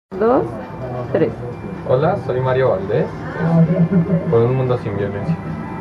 Dos, tres. Hola, soy Mario Valdés, por un mundo sin violencia.